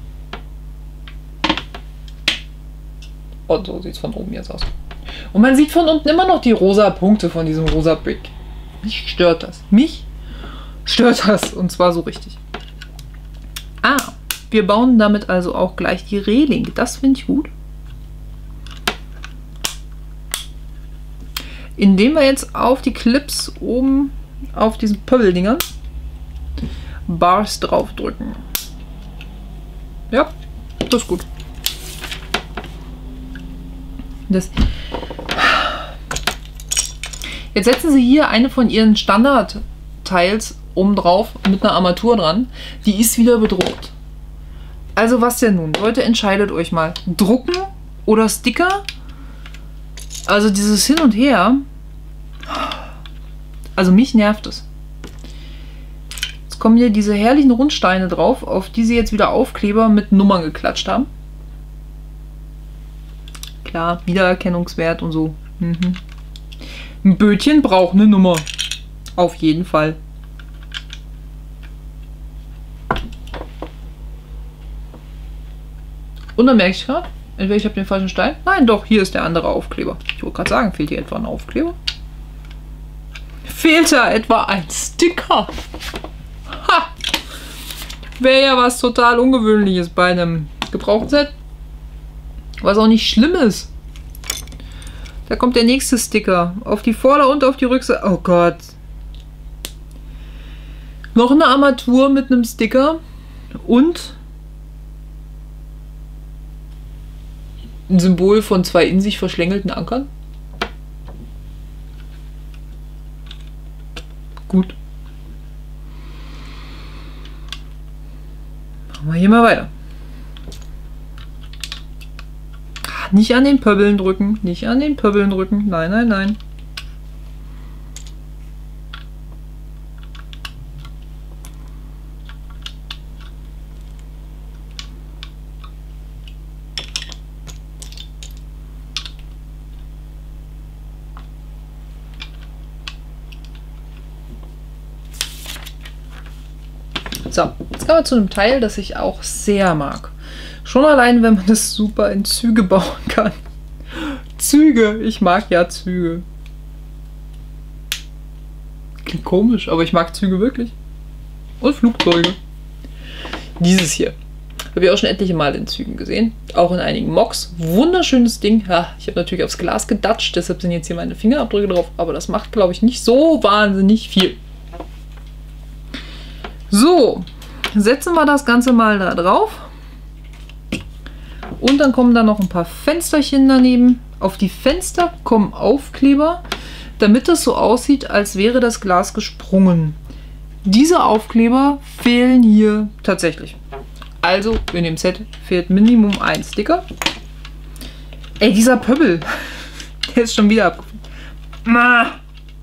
S1: Und so sieht es von oben jetzt aus. Und man sieht von unten immer noch die rosa Punkte von diesem rosa Brick. Mich stört das. Mich stört das. Und zwar so richtig. Ah, wir bauen damit also auch gleich die Reling. Das finde ich gut. Indem wir jetzt auf die Clips oben auf diesen Pöbbeldingern Bars draufdrücken. Ja, das ist gut. Das Jetzt setzen sie hier eine von ihren Standard-Teils oben drauf mit einer Armatur dran. Die ist wieder bedruckt. Also was denn nun? Leute, entscheidet euch mal. Drucken oder Sticker? Also dieses Hin und Her. Also mich nervt es. Jetzt kommen hier diese herrlichen Rundsteine drauf, auf die sie jetzt wieder Aufkleber mit Nummern geklatscht haben. Klar, Wiedererkennungswert und so. Mhm. Ein Bötchen braucht eine Nummer. Auf jeden Fall. Und dann merke ich gerade, entweder ich habe den falschen Stein. Nein, doch, hier ist der andere Aufkleber. Ich wollte gerade sagen, fehlt hier etwa ein Aufkleber? fehlt da etwa ein Sticker. Ha! Wäre ja was total Ungewöhnliches bei einem Gebrauchtset. Was auch nicht schlimm ist. Da kommt der nächste Sticker. Auf die Vorder- und auf die Rückseite. Oh Gott. Noch eine Armatur mit einem Sticker. Und ein Symbol von zwei in sich verschlängelten Ankern. Gut. Machen wir hier mal weiter. Nicht an den Pöbeln drücken. Nicht an den Pöbeln drücken. Nein, nein, nein. So, jetzt kommen wir zu einem Teil, das ich auch sehr mag. Schon allein, wenn man das super in Züge bauen kann. Züge, ich mag ja Züge. Klingt komisch, aber ich mag Züge wirklich. Und Flugzeuge. Dieses hier habe ich auch schon etliche Mal in Zügen gesehen. Auch in einigen Mocks. Wunderschönes Ding. Ja, ich habe natürlich aufs Glas gedatscht, deshalb sind jetzt hier meine Fingerabdrücke drauf. Aber das macht, glaube ich, nicht so wahnsinnig viel. So, setzen wir das Ganze mal da drauf. Und dann kommen da noch ein paar Fensterchen daneben. Auf die Fenster kommen Aufkleber, damit das so aussieht, als wäre das Glas gesprungen. Diese Aufkleber fehlen hier tatsächlich. Also in dem Set fehlt Minimum ein Sticker. Ey, dieser Pöbel, der ist schon wieder abgefallen.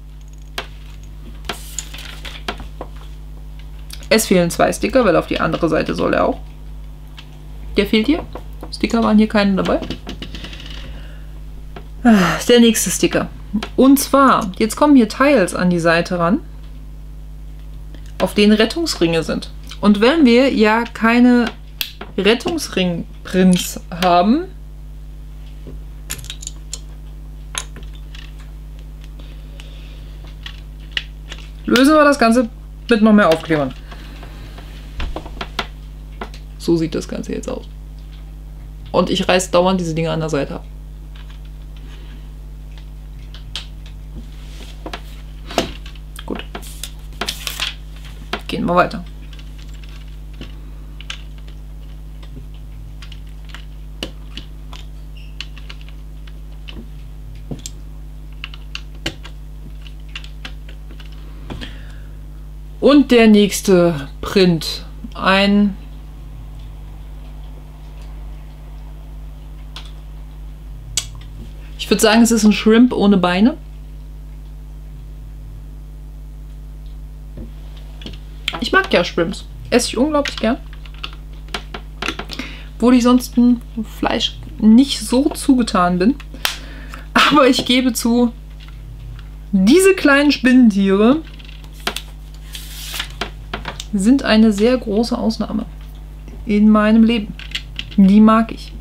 S1: Es fehlen zwei Sticker, weil auf die andere Seite soll er auch. Der fehlt hier. Sticker waren hier keine dabei. Der nächste Sticker. Und zwar, jetzt kommen hier Teils an die Seite ran, auf denen Rettungsringe sind. Und wenn wir ja keine Rettungsring-Prints haben, lösen wir das Ganze mit noch mehr Aufklebern. So sieht das Ganze jetzt aus. Und ich reiß dauernd diese Dinge an der Seite ab. Gut. Gehen wir weiter. Und der nächste Print. Ein Ich würde sagen, es ist ein Shrimp ohne Beine. Ich mag ja Shrimps. Esse ich unglaublich gern. Obwohl ich sonst ein Fleisch nicht so zugetan bin. Aber ich gebe zu, diese kleinen Spinnentiere sind eine sehr große Ausnahme in meinem Leben. Die mag ich.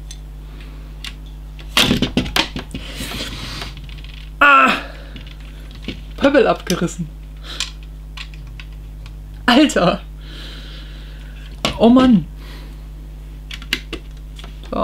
S1: Ah! Pöbel abgerissen. Alter! Oh Mann! So.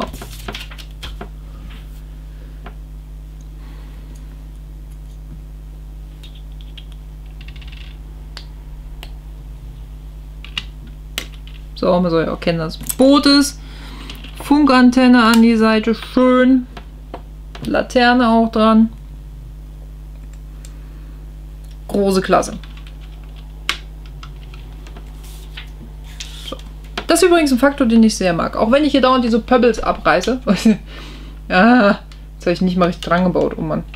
S1: So, man soll ja auch kennen, dass Boot ist. Funkantenne an die Seite, schön. Laterne auch dran. Große Klasse. So. Das ist übrigens ein Faktor, den ich sehr mag. Auch wenn ich hier dauernd diese Pebbles abreiße. Ja, jetzt habe ich nicht mal richtig dran gebaut. Oh Mann.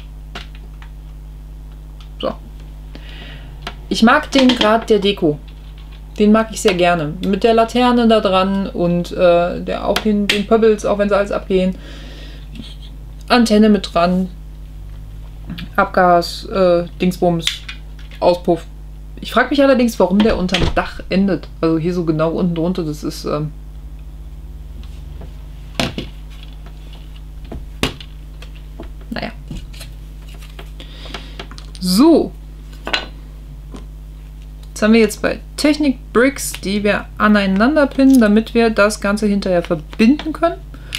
S1: So. Ich mag den Grad der Deko. Den mag ich sehr gerne. Mit der Laterne da dran und äh, der auch den, den Pebbles, auch wenn sie alles abgehen. Antenne mit dran. Abgas, äh, Dingsbums, Auspuff. Ich frage mich allerdings, warum der unterm Dach endet. Also hier so genau unten drunter, das ist... Ähm naja. So. Das haben wir jetzt bei Technik Bricks, die wir aneinander pinnen, damit wir das Ganze hinterher verbinden können.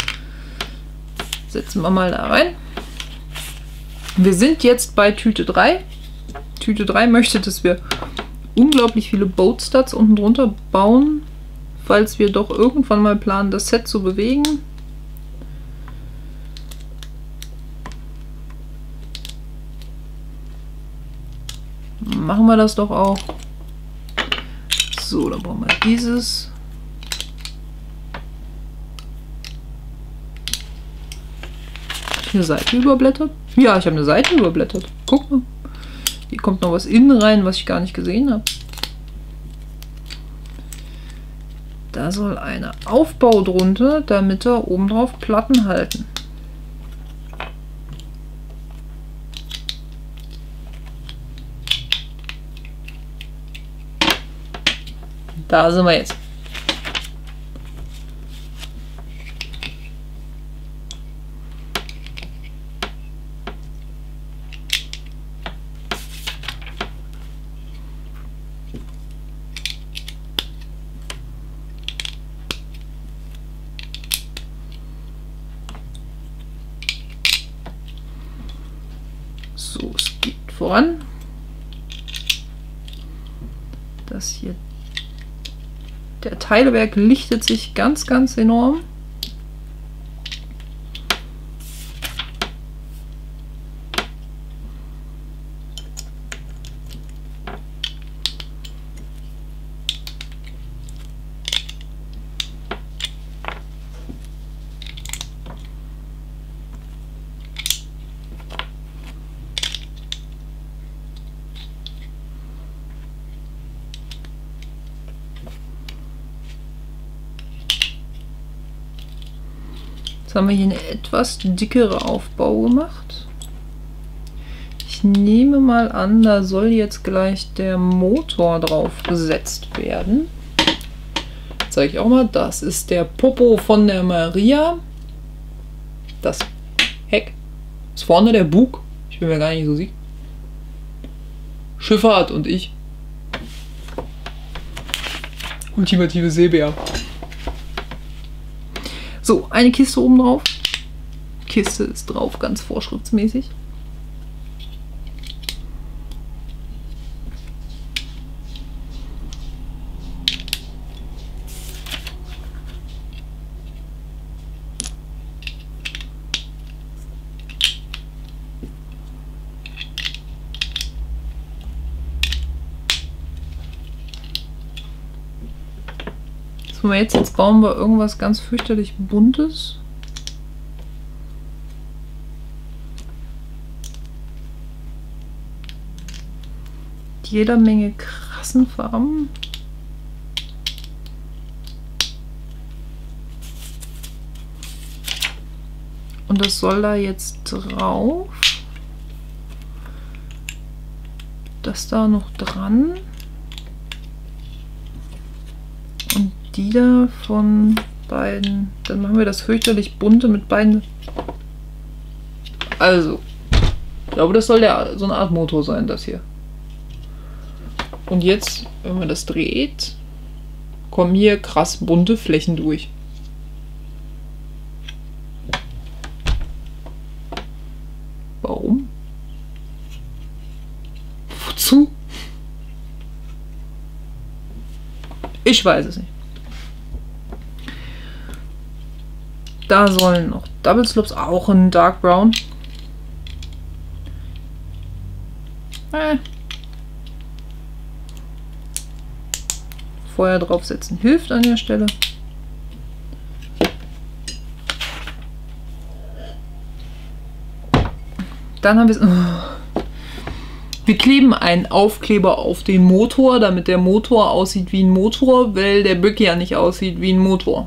S1: Setzen wir mal da rein. Wir sind jetzt bei Tüte drei. Tüte drei möchte, dass wir unglaublich viele Boat Studs unten drunter bauen, falls wir doch irgendwann mal planen, das Set zu bewegen. Machen wir das doch auch. So, dann brauchen wir dieses. Eine Seite überblättert? Ja, ich habe eine Seite überblättert. Guck mal. Hier kommt noch was innen rein, was ich gar nicht gesehen habe. Da soll eine Aufbau drunter, damit da oben drauf Platten halten. Da sind wir jetzt. So, es geht voran. Das hier. Der Teilwerk lichtet sich ganz, ganz enorm. Jetzt haben wir hier eine etwas dickere Aufbau gemacht. Ich nehme mal an, da soll jetzt gleich der Motor drauf gesetzt werden. Zeige ich auch mal. Das ist der Popo von der Maria. Das Heck ist vorne der Bug. Ich bin mir gar nicht so sicher. Schifffahrt und ich. Ultimative Seebär. So, eine Kiste oben drauf. Kiste ist drauf, ganz vorschriftsmäßig. Was machen wir jetzt? Jetzt bauen wir irgendwas ganz fürchterlich Buntes. Jeder Menge krassen Farben. Und das soll da jetzt drauf. Das da noch dran. Und die da von beiden. Dann machen wir das fürchterlich bunte mit beiden. Also, ich glaube, das soll der, so eine Art Motor sein, das hier. Und jetzt, wenn man das dreht, kommen hier krass bunte Flächen durch. Warum? Wozu? Ich weiß es nicht. Da sollen noch Double Slopes, auch in Dark Brown. Äh. Feuer draufsetzen hilft an der Stelle. Dann haben wir es. Oh. Wir kleben einen Aufkleber auf den Motor, damit der Motor aussieht wie ein Motor, weil der Brick ja nicht aussieht wie ein Motor.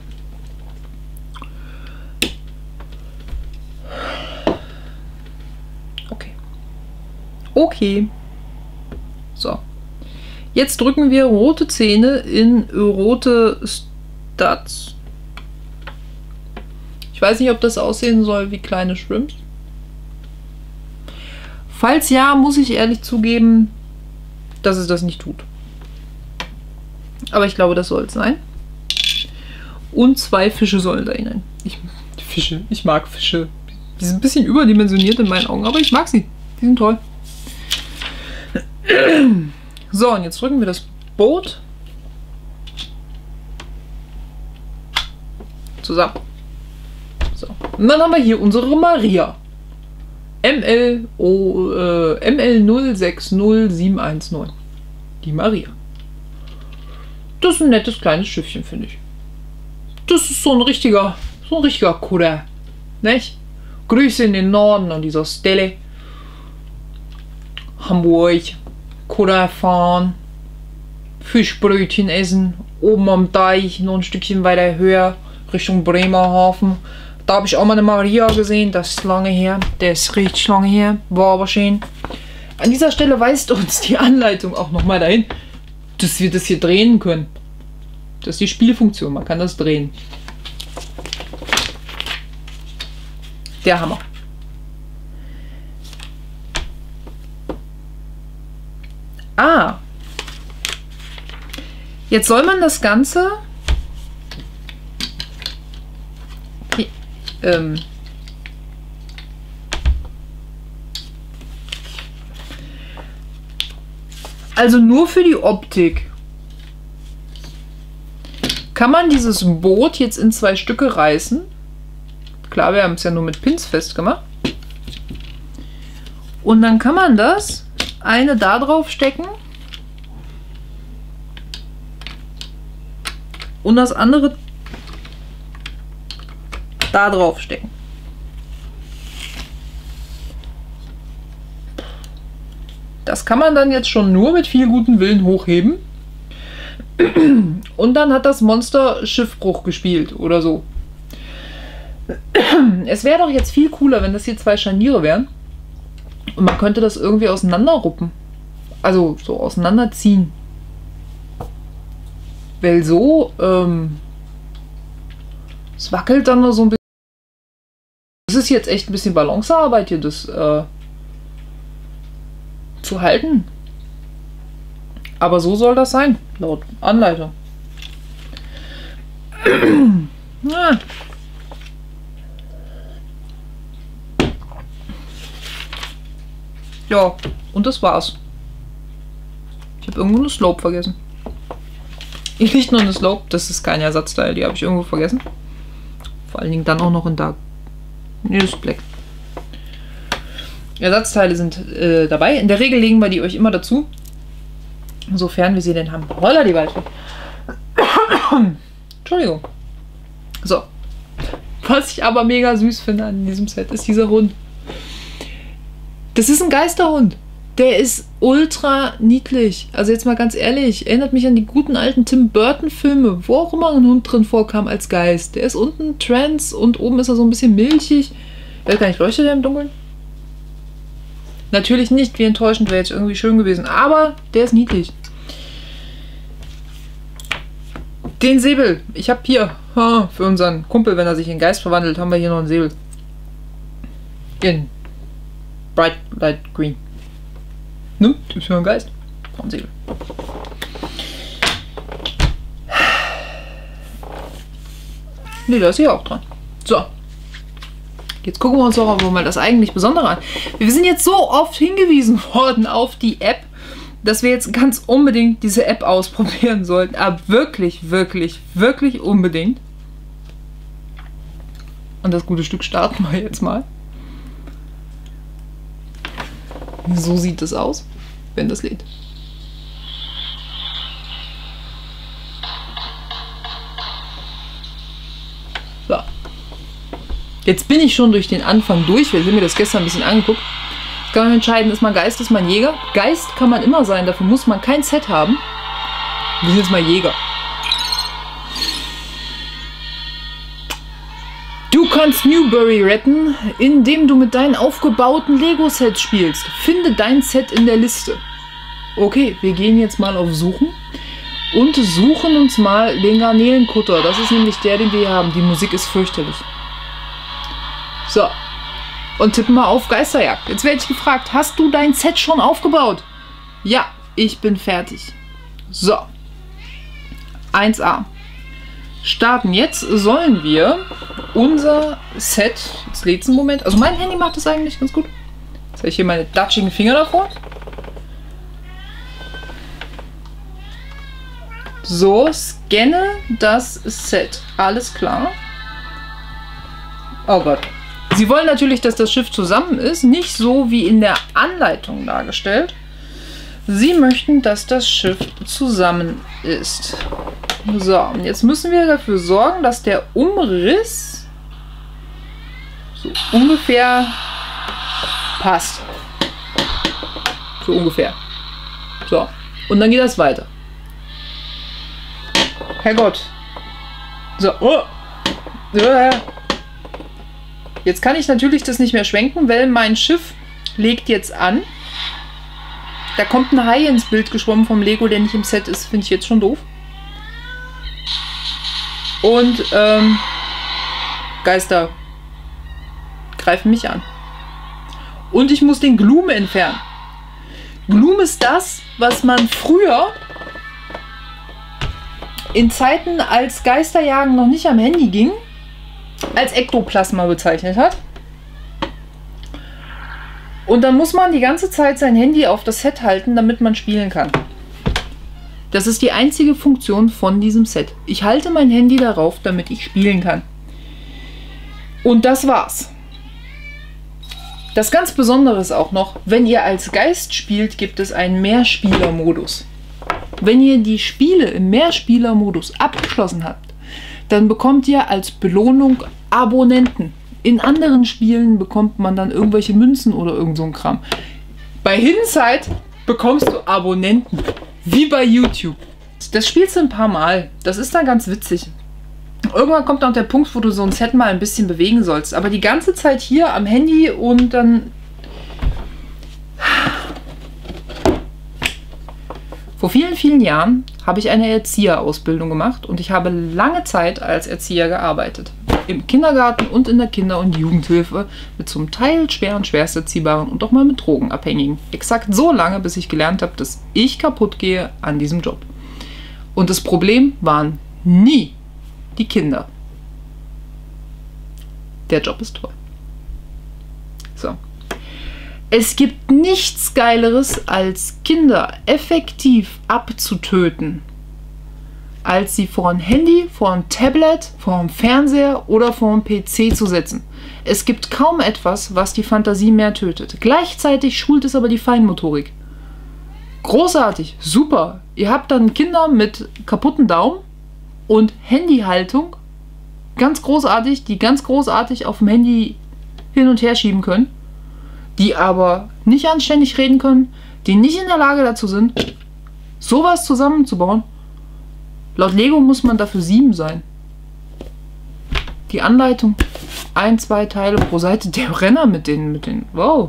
S1: Okay. Okay. So. Jetzt drücken wir rote Zähne in rote Studs. Ich weiß nicht, ob das aussehen soll wie kleine Shrimps. Falls ja, muss ich ehrlich zugeben, dass es das nicht tut. Aber ich glaube, das soll es sein. Und zwei Fische sollen da hinein. Ich, Fische, ich mag Fische. Die sind ein bisschen überdimensioniert in meinen Augen, aber ich mag sie. Die sind toll. So, und jetzt drücken wir das Boot zusammen. So. Und dann haben wir hier unsere Maria. M L null sechs null sieben eins neun. Die Maria. Das ist ein nettes kleines Schiffchen, finde ich. Das ist so ein richtiger, so ein richtiger Kudder. Nicht? Grüße in den Norden an dieser Stelle. Hamburg. Kudder fahren. Fischbrötchen essen. Oben am Deich, noch ein Stückchen weiter höher, Richtung Bremerhaven. Da habe ich auch mal eine Maria gesehen. Das ist lange her. Der ist richtig lange her. War aber schön. An dieser Stelle weist uns die Anleitung auch nochmal dahin, dass wir das hier drehen können. Das ist die Spielfunktion. Man kann das drehen. Der Hammer. Ah. Jetzt soll man das Ganze hier, ähm, also nur für die Optik kann man dieses Boot jetzt in zwei Stücke reißen. Klar, wir haben es ja nur mit Pins festgemacht. Und dann kann man das eine da drauf stecken und das andere da drauf stecken. Das kann man dann jetzt schon nur mit viel gutem Willen hochheben. Und dann hat das Monster Schiffbruch gespielt oder so. Es wäre doch jetzt viel cooler, wenn das hier zwei Scharniere wären. Und man könnte das irgendwie auseinanderruppen. Also so auseinanderziehen. Weil so, ähm, es wackelt dann nur so ein bisschen. Das ist jetzt echt ein bisschen Balancearbeit hier, das äh, zu halten. Aber so soll das sein, laut Anleitung. Ja. Ja, und das war's. Ich habe irgendwo eine Slope vergessen. Nicht nur eine Slope, das ist kein Ersatzteil, die habe ich irgendwo vergessen. Vor allen Dingen dann auch noch in Dark. Nee, das ist Black. Ersatzteile sind äh, dabei. In der Regel legen wir die euch immer dazu. Sofern wir sie denn haben. Holla die Waldfee. Entschuldigung. So. Was ich aber mega süß finde an diesem Set, ist dieser Hund. Das ist ein Geisterhund. Der ist ultra niedlich. Also jetzt mal ganz ehrlich, erinnert mich an die guten alten Tim Burton Filme, wo auch immer ein Hund drin vorkam als Geist. Der ist unten trans und oben ist er so ein bisschen milchig. Ich weiß gar nicht, leuchtet der im Dunkeln? Natürlich nicht, wie enttäuschend, wäre jetzt irgendwie schön gewesen. Aber der ist niedlich. Den Säbel. Ich habe hier, ha, für unseren Kumpel, wenn er sich in Geist verwandelt, haben wir hier noch einen Säbel. In Bright Light Green. Ne? Das ist für ein Geist. Ein Säbel. Ne, da ist hier auch dran. So. Jetzt gucken wir uns doch aber mal das eigentlich Besondere an. Wir sind jetzt so oft hingewiesen worden auf die App, dass wir jetzt ganz unbedingt diese App ausprobieren sollten. Aber wirklich, wirklich, wirklich unbedingt. Und das gute Stück starten wir jetzt mal. So sieht es aus, wenn das lädt. So. Jetzt bin ich schon durch den Anfang durch. Wir haben mir das gestern ein bisschen angeguckt. Jetzt kann man entscheiden, ist man Geist, ist man Jäger. Geist kann man immer sein, dafür muss man kein Set haben. Wir sind jetzt mal Jäger. Du kannst Newbury retten, indem du mit deinen aufgebauten Lego-Sets spielst. Finde dein Set in der Liste. Okay, wir gehen jetzt mal auf Suchen und suchen uns mal den Garnelenkutter. Das ist nämlich der, den wir hier haben. Die Musik ist fürchterlich. So, und tippen mal auf Geisterjagd. Jetzt werde ich gefragt, hast du dein Set schon aufgebaut? Ja, ich bin fertig. So, eins A. Starten. Jetzt sollen wir unser Set, jetzt lädt es einen Moment, also mein Handy macht das eigentlich ganz gut. Jetzt habe ich hier meine datschigen Finger davor. So, scanne das Set. Alles klar. Oh Gott. Sie wollen natürlich, dass das Schiff zusammen ist, nicht so wie in der Anleitung dargestellt. Sie möchten, dass das Schiff zusammen ist. So, und jetzt müssen wir dafür sorgen, dass der Umriss so ungefähr passt. So ungefähr. So, und dann geht das weiter. Herrgott. So, oh. Jetzt kann ich natürlich das nicht mehr schwenken, weil mein Schiff legt jetzt an. Da kommt ein Hai ins Bild geschwommen vom Lego, der nicht im Set ist. Finde ich jetzt schon doof. Und ähm, Geister greifen mich an. Und ich muss den Gloom entfernen. Gloom ist das, was man früher in Zeiten, als Geisterjagen noch nicht am Handy ging, als Ektoplasma bezeichnet hat. Und dann muss man die ganze Zeit sein Handy auf das Set halten, damit man spielen kann. Das ist die einzige Funktion von diesem Set. Ich halte mein Handy darauf, damit ich spielen kann. Und das war's. Das ganz Besondere ist auch noch, wenn ihr als Geist spielt, gibt es einen Mehrspieler-Modus. Wenn ihr die Spiele im Mehrspieler-Modus abgeschlossen habt, dann bekommt ihr als Belohnung Abonnenten. In anderen Spielen bekommt man dann irgendwelche Münzen oder irgend so ein Kram. Bei Hidden Side bekommst du Abonnenten. Wie bei YouTube. Das spielst du ein paar Mal. Das ist dann ganz witzig. Irgendwann kommt dann der Punkt, wo du so ein Set mal ein bisschen bewegen sollst. Aber die ganze Zeit hier am Handy und dann... Vor vielen, vielen Jahren habe ich eine Erzieherausbildung gemacht und ich habe lange Zeit als Erzieher gearbeitet. Im Kindergarten und in der Kinder- und Jugendhilfe mit zum Teil schweren, schwerst erziehbaren und auch mal mit Drogenabhängigen. Exakt so lange, bis ich gelernt habe, dass ich kaputt gehe an diesem Job. Und das Problem waren nie die Kinder. Der Job ist toll. So. Es gibt nichts Geileres, als Kinder effektiv abzutöten, als sie vor ein Handy, vor ein Tablet, vor einem Fernseher oder vor einem P C zu setzen. Es gibt kaum etwas, was die Fantasie mehr tötet. Gleichzeitig schult es aber die Feinmotorik. Großartig, super. Ihr habt dann Kinder mit kaputten Daumen und Handyhaltung. Ganz großartig, die ganz großartig auf dem Handy hin und her schieben können. Die aber nicht anständig reden können, die nicht in der Lage dazu sind, sowas zusammenzubauen. Laut Lego muss man dafür sieben sein. Die Anleitung, ein, zwei Teile pro Seite. Der Renner mit den, mit den, wow.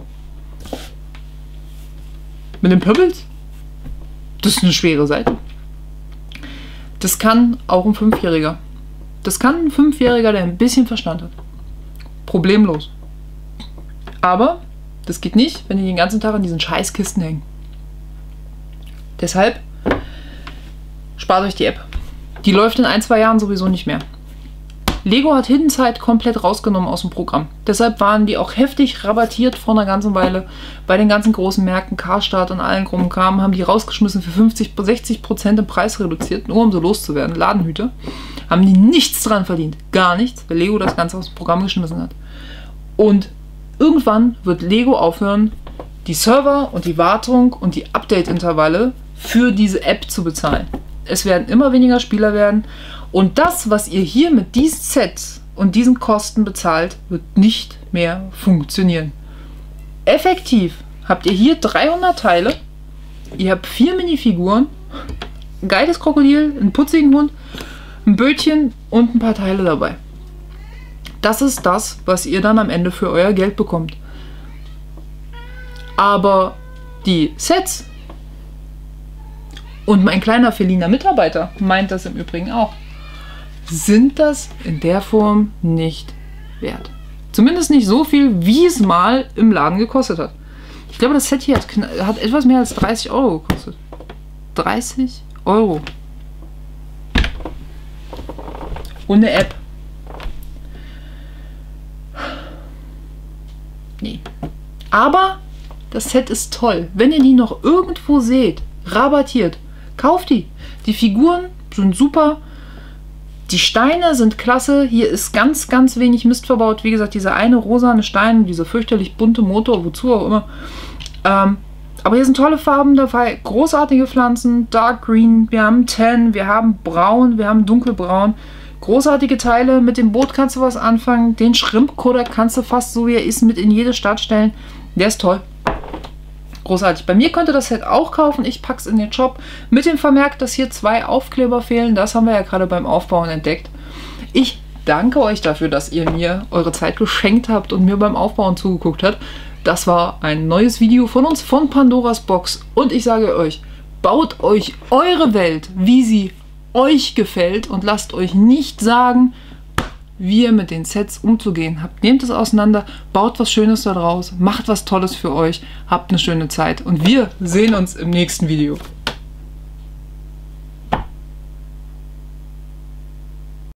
S1: Mit den Pöppels. Das ist eine schwere Seite. Das kann auch ein Fünfjähriger. Das kann ein Fünfjähriger, der ein bisschen Verstand hat. Problemlos. Aber das geht nicht, wenn die den ganzen Tag an diesen Scheißkisten hängen. Deshalb spart euch die App. Die läuft in ein, zwei Jahren sowieso nicht mehr. Lego hat Hidden Side komplett rausgenommen aus dem Programm. Deshalb waren die auch heftig rabattiert vor einer ganzen Weile. Bei den ganzen großen Märkten, Karstadt und allen krumm Kram, haben die rausgeschmissen für fünfzig, sechzig Prozent im Preis reduziert, nur um so loszuwerden. Ladenhüter. Haben die nichts dran verdient. Gar nichts, weil Lego das Ganze aus dem Programm geschmissen hat. Und irgendwann wird Lego aufhören, die Server und die Wartung und die Update-Intervalle für diese App zu bezahlen. Es werden immer weniger Spieler werden und das, was ihr hier mit diesen Sets und diesen Kosten bezahlt, wird nicht mehr funktionieren. Effektiv habt ihr hier dreihundert Teile, ihr habt vier Minifiguren, ein geiles Krokodil, einen putzigen Hund, ein Bötchen und ein paar Teile dabei. Das ist das, was ihr dann am Ende für euer Geld bekommt. Aber die Sets und mein kleiner feliner Mitarbeiter meint das im Übrigen auch, sind das in der Form nicht wert. Zumindest nicht so viel, wie es mal im Laden gekostet hat. Ich glaube, das Set hier hat, hat etwas mehr als dreißig Euro gekostet. dreißig Euro. Und eine App. Nee. Aber das Set ist toll. Wenn ihr die noch irgendwo seht, rabattiert, kauft die. Die Figuren sind super. Die Steine sind klasse. Hier ist ganz, ganz wenig Mist verbaut. Wie gesagt, dieser eine rosane Stein, dieser fürchterlich bunte Motor, wozu auch immer. Ähm, aber hier sind tolle Farben dabei. Großartige Pflanzen. Dark Green. Wir haben Tan. Wir haben Braun. Wir haben Dunkelbraun. Großartige Teile. Mit dem Boot kannst du was anfangen. Den Shrimp-Kutter kannst du fast so wie er ist mit in jede Stadt stellen. Der ist toll. Großartig. Bei mir könnt ihr das Set auch kaufen. Ich packe es in den Shop mit dem Vermerk, dass hier zwei Aufkleber fehlen. Das haben wir ja gerade beim Aufbauen entdeckt. Ich danke euch dafür, dass ihr mir eure Zeit geschenkt habt und mir beim Aufbauen zugeguckt habt. Das war ein neues Video von uns, von Pandoras Box. Und ich sage euch, baut euch eure Welt, wie sie euch gefällt und lasst euch nicht sagen, wie ihr mit den Sets umzugehen habt. Nehmt es auseinander, baut was Schönes daraus, macht was Tolles für euch, habt eine schöne Zeit und wir sehen uns im nächsten Video.